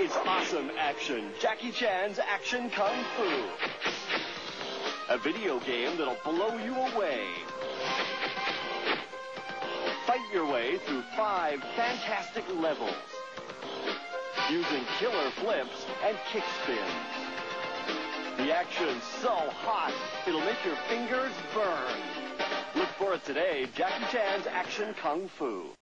It's awesome action. Jackie Chan's Action Kung Fu. A video game that'll blow you away. Fight your way through 5 fantastic levels. Using killer flips and kick spins. The action's so hot, it'll make your fingers burn. Look for it today, Jackie Chan's Action Kung Fu.